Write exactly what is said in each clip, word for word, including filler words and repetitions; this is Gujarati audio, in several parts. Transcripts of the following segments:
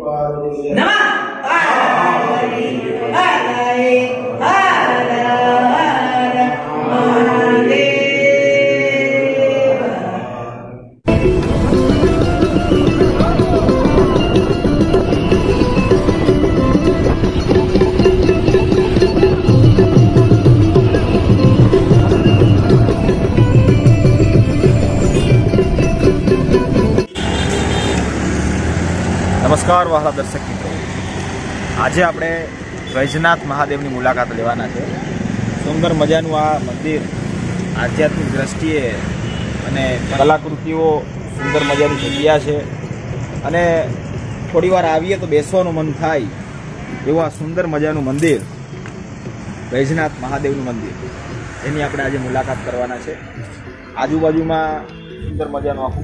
નમઃ પાર્વતી પતયે હર હર મહાદેવ। नमस्कार वहाला दर्शक मित्रों, आज આપણે વૈજનાથ મહાદેવની મુલાકાત લેવાના છે। સુંદર મજાનું આ મંદિર આધ્યાત્મિક દ્રષ્ટિએ અને કલાકૃતિઓ સુંદર મજાની જગ્યા છે અને થોડીવાર આવીએ તો બેસવાનું મન થાય એવું આ સુંદર મજાનું મંદિર વૈજનાથ મહાદેવનું મંદિર, એની આપણે આજે મુલાકાત કરવાના છે। આજુબાજુમાં સુંદર મજાનું આખું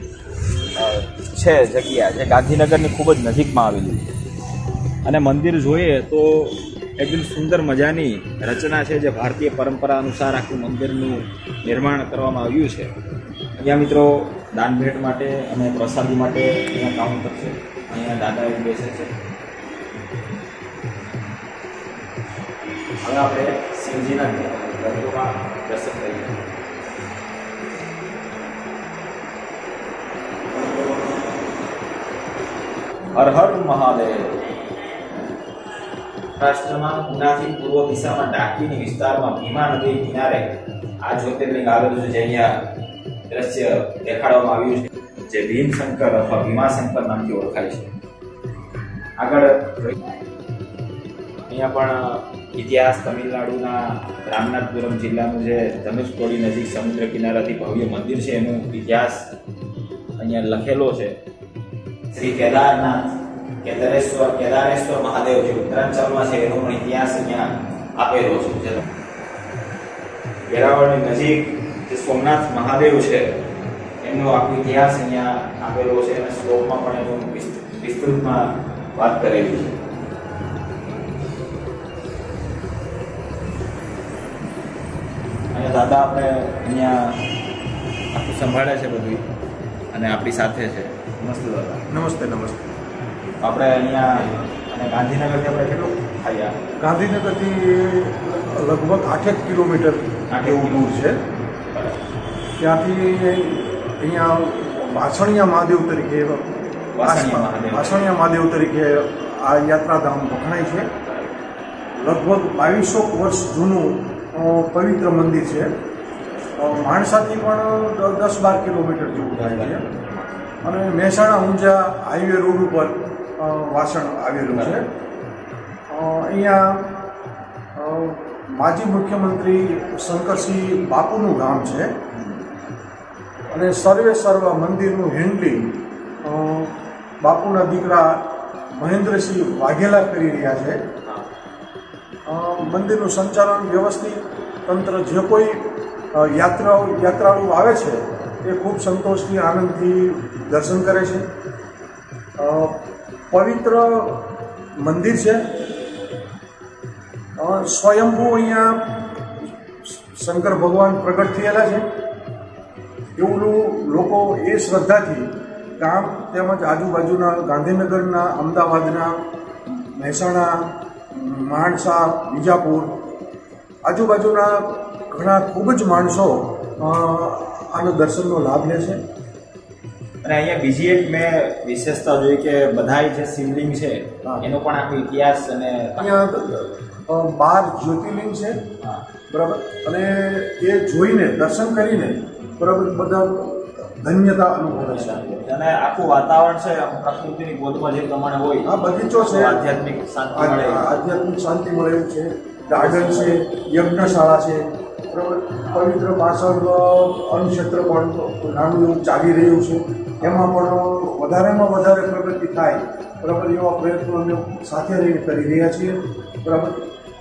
છે જગ્યા જે ગાંધીનગરની ખૂબ જ નજીકમાં આવેલી છે અને મંદિર જોઈએ તો એકદમ સુંદર મજાની રચના છે જે ભારતીય પરંપરા અનુસાર આખું મંદિરનું નિર્માણ કરવામાં આવ્યું છે। અહીંયા મિત્રો દાન ભેટ માટે અને પ્રસાદી માટે અહીંયા કાઉન્ટર છે, અહીંયા દાદા એક બેસે છે। હવે આપણે શિવજીના મંદિરમાં દર્શન કરીએ। हर हर महादेव। महाराष्ट्રમાં ઉનાથી પૂર્વ દિશામાં ડાકીની વિસ્તારમાં ભીમા નદી કિનારે આ જ્યોતિર્લિંગ આવેલું છે, જે અહીંયા દ્રશ્ય દેખાડવામાં આવ્યું છે, જે ભીમશંકર અથવા ભીમાશંકર નામથી ઓળખાય છે। આગળ અહીંયા પણ ઇતિહાસ તમિલનાડુના રામનાથપુરમ જિલ્લાનું જે ધનુષકોડી નજીક સમુદ્ર કિનારાથી ભવ્ય મંદિર છે એનો ઇતિહાસ અહીંયા લખેલો છે। श्री केदारनाथ केदारेश्वर केदारेश्वर महादेव जो उत्तरांचलમાં છે એનો પણ ઇતિહાસ અહીંયા આપેલો છે। વેરાવળની નજીક જે સોમનાથ મહાદેવ છે એનો આખો ઇતિહાસ અહીંયા આપેલો છે અને શ્લોકમાં પણ એનો વિસ્તૃતમાં વાત કરેલી છે। અહીંયા દાદા આપણે અહીંયા આખું સંભાળે છે બધું અને આપણી સાથે છે। નમસ્તે દાદા। નમસ્તે નમસ્તે। આપણે અહીંયા અને ગાંધીનગરથી આપણે કેટલું થયા? ગાંધીનગરથી લગભગ આઠેક કિલોમીટર એવું દૂર છે। ત્યાંથી અહીંયા વાસણિયા મહાદેવ તરીકે વાસણિયા મહાદેવ વાસણિયા મહાદેવ તરીકે આ યાત્રાધામ વખણાય છે। લગભગ બાવીસો વર્ષ જૂનું પવિત્ર મંદિર છે। માણસાથી પણ દસ બાર કિલોમીટર જેવું થાય છે અને મહેસાણા ઊંઝા હાઈવે રોડ ઉપર વાસણ આવેલું છે। અહીંયા માજી મુખ્યમંત્રી શંકરસિંહ બાપુનું ગામ છે અને સર્વે સર્વ મંદિરનું હેન્ડલિંગ બાપુના દીકરા મહેન્દ્રસિંહ વાઘેલા કરી રહ્યા છે। મંદિરનું સંચાલન વ્યવસ્થિત તંત્ર જે કોઈ યાત્રાઓ યાત્રાળુ આવે છે એ ખૂબ સંતોષથી આનંદથી દર્શન કરે છે। પવિત્ર મંદિર છે, સ્વયંભૂ અહીંયા શંકર ભગવાન પ્રગટ થયેલા છે એવું લોકો એ શ્રદ્ધાથી ગામ તેમજ આજુબાજુના ગાંધીનગરના, અમદાવાદના, મહેસાણા, માણસા, વિજાપુર આજુબાજુના ઘણા ખૂબ જ માણસો આનો દર્શનનો લાભ લે છે। અને અહીંયા બીજી એક મેં વિશેષતા જોઈ કે બધાય જે શિવલિંગ છે એનો પણ આખો ઇતિહાસ અને અહીંયા બાર જ્યોતિર્લિંગ છે, બરાબર, અને એ જોઈને દર્શન કરીને બરાબર બધા ધન્યતા અનુભવે છે અને આખું વાતાવરણ છે પ્રકૃતિની ગોદમાં જે પ્રમાણે હોય આ બગીચો છે, આધ્યાત્મિક શાંતિ મળે આધ્યાત્મિક શાંતિ મળે એવું છે। ગાર્ડન છે, યજ્ઞશાળા છે, બરાબર, પવિત્ર પાછળ અન્નક્ષેત્ર પણ નાનું એવું ચાલી રહ્યું છે, એમાં પણ વધારેમાં વધારે પ્રગતિ થાય બરાબર એવા પ્રયત્નો અમે સાથે રહીને કરી રહ્યા છીએ। બરાબર,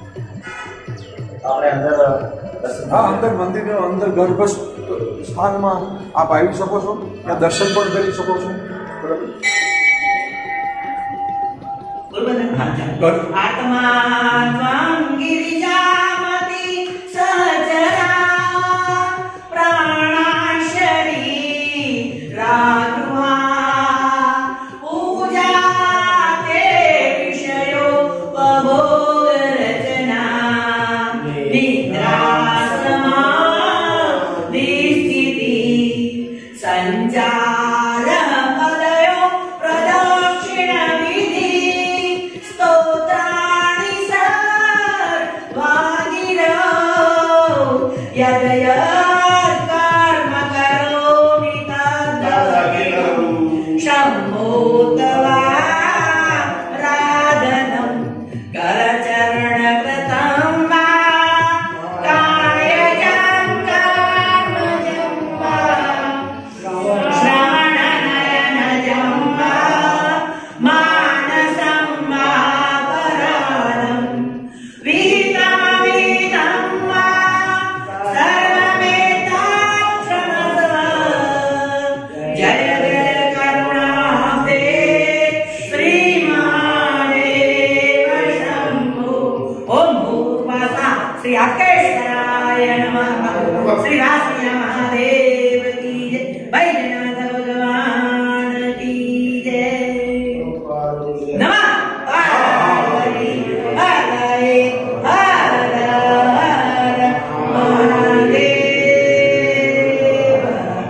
આપણે અંદર હા અંદર મંદિરના અંદર ગર્ભ સ્થાનમાં આપ આવી શકો છો, ત્યાં દર્શન પણ કરી શકો છો। બરાબર, આત્મા ગિરિજામતી સહચરા પ્રાણાશરી રાઘવા પૂજા श्री राष्ट्रीय महादेव की जय, बैजनाथ भगवान की जय। नमः पार्वती पतये हर हर महादेव।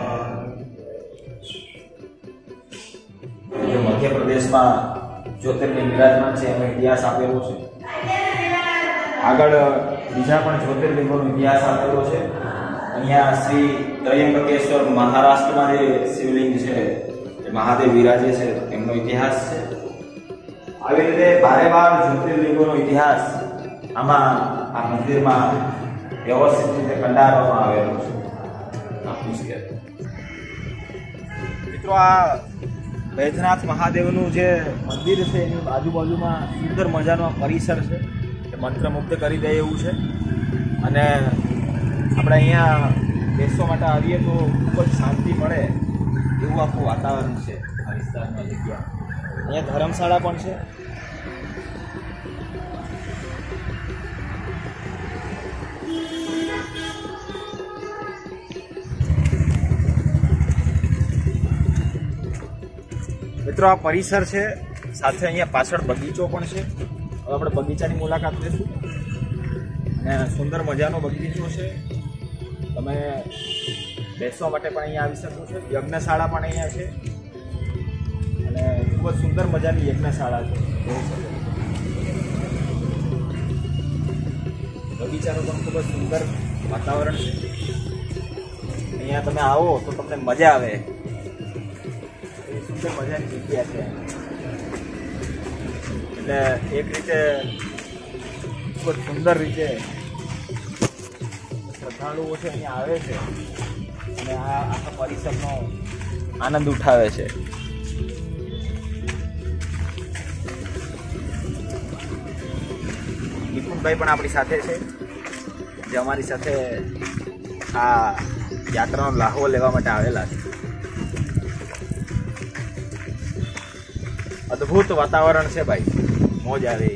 जो मध्य प्रदेशમાં જ્યોતિર્લિંગ વિરાજમાન છે એનો ઇતિહાસ આપેલો છે। આગળ બીજા પણ જ્યોતિર્લિંગોનો ઇતિહાસ આપેલો છે। અહીંયા શ્રી ત્રયંબકેશ્વર મહારાષ્ટ્રમાં જે શિવલિંગ છે એ મહાદેવ વિરાજે છે એમનો ઇતિહાસ છે। આવી રીતે બારે બાર જ્યોતિર્લિંગોનો ઇતિહાસ આમાં આ મંદિરમાં વ્યવસ્થિત રીતે કંડારવામાં આવેલો છે। મિત્રો આ વૈદ્યનાથ મહાદેવનું જે મંદિર છે એની આજુબાજુમાં સુંદર મજાનો આ પરિસર છે એ મંત્રમુગ્ધ કરી દે એવું છે। અને આપણે અહીંયા બેસવા માટે આવીએ તો ખૂબ જ શાંતિ મળે એવું આખું વાતાવરણ છે આ વિસ્તારની જગ્યા। અહીંયા ધર્મશાળા પણ છે। મિત્રો આ પરિસર છે, સાથે અહીંયા પાછળ બગીચો પણ છે। હવે આપણે બગીચાની મુલાકાત લઈશું અને સુંદર મજાનો બગીચો છે, તમે બેસવા માટે પણ અહીંયા આવી શકો છો। યજ્ઞશાળા પણ અહીંયા છે અને ખૂબ જ સુંદર મજાની યજ્ઞશાળા છે। બગીચાનું પણ ખૂબ જ સુંદર વાતાવરણ છે। અહીંયા તમે આવો તો તમને મજા આવે, સુંદર મજાની જગ્યા છે। એટલે એક રીતે ખૂબ જ સુંદર રીતે શ્રદ્ધાળુઓ છે અહીંયા આવે છે અને આ આખા પરિસરનો આનંદ ઉઠાવે છે। નિપુણભાઈ પણ આપણી સાથે છે, જે અમારી સાથે આ યાત્રાનો લાહવો લેવા માટે આવેલા છે। અદ્ભુત વાતાવરણ છે ભાઈ, મોજ આવે।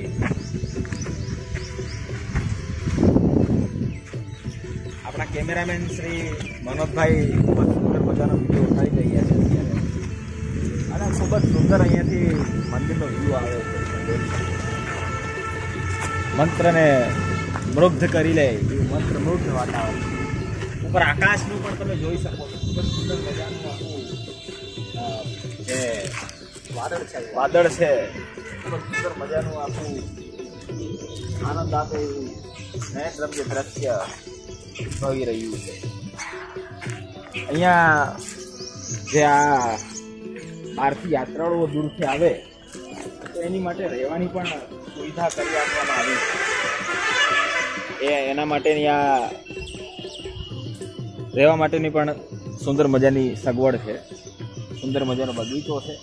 આપણા કેમેરામેન શ્રી મનોજભાઈ ખૂબ જ સુંદર મજાનો વિડીયો ઉતારી રહ્યા છે અત્યારે, અને ખૂબ જ સુંદર અહીંયાથી મંદિરનો વ્યૂ આવે છે। મંત્રને મૃગ્ધ કરી લે એવું મંત્ર મૃગ્ધ વાતાવરણ। ઉપર આકાશનું પણ તમે જોઈ શકો છો, ખૂબ જ સુંદર મજાનું આખું જે વાદળ છે વાદળ છે ખૂબ જ સુંદર મજાનું આખું આનંદ આપે એવું નયનરમ્ય દ્રશ્ય થઈ રહ્યું છે। અહીંયા જે આ બહારથી યાત્રાળુઓ દૂરથી આવે તો એની માટે રહેવાની પણ સુવિધા કરી આપવામાં આવી છે। એ એના માટેની આ રહેવા માટેની પણ સુંદર મજાની સગવડ છે, સુંદર મજાનો બગીચો છે।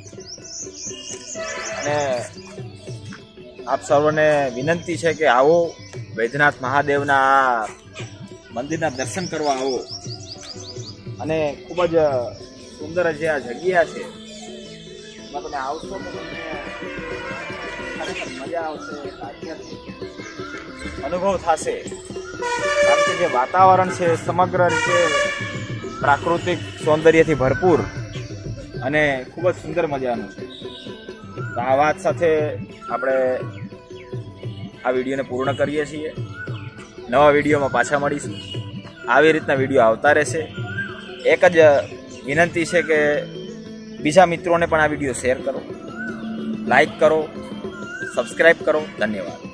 અને આપ સર્વને વિનંતી છે કે આવો વૈદ્યનાથ મહાદેવના મંદિરના દર્શન કરવા આવો, અને ખૂબ જ સુંદર જે આ જગ્યા છે એમાં તમે આવશો તો તમને ખરેખર મજા આવશે, આધ્યાત્મિક અનુભવ થશે। કારણ કે જે વાતાવરણ છે સમગ્ર રીતે પ્રાકૃતિક સૌંદર્યથી ભરપૂર અને ખૂબ જ સુંદર મજાનું છે। તો આ વાત સાથે આપણે આ વિડીયોને પૂર્ણ કરીએ છીએ। નવા વિડીયોમાં પાછા મળીશું। આવી રીતના વિડીયો આવતા રહેશે। એક જ વિનંતી છે કે બીજા મિત્રોને પણ આ વિડીયો શેર કરો, લાઈક કરો, સબસ્ક્રાઈબ કરો। ધન્યવાદ।